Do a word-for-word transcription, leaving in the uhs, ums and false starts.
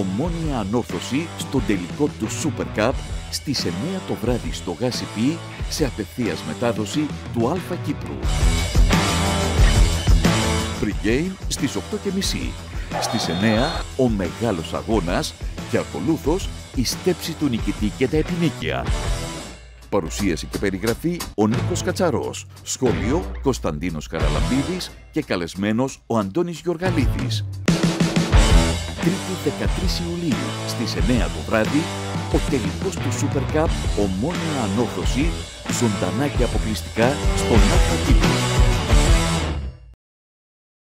Ομόνοια Ανόρθωση στον τελικό του Super Cup στις εννέα το βράδυ στο ΓΑΣΥΠΗ σε απευθείας μετάδοση του Α Κύπρου. Pre-game στις οκτώ και μισή. Στις εννέα ο μεγάλος αγώνας και ακολούθως η στέψη του νικητή και τα επινίκια. Παρουσίαση και περιγραφή ο Νίκος Κατσαρός. Σχόλιο Κωνσταντίνος Καραλαμπίδης και καλεσμένος ο Αντώνης Γιοργαλίδης. Τρίτη δεκατρείς Ιουλίου στις εννέα το βράδυ ο τελικός του Super Cup Ομόνοια Ανόρθωση ζωντανά και αποκλειστικά στον Α Κύπρου.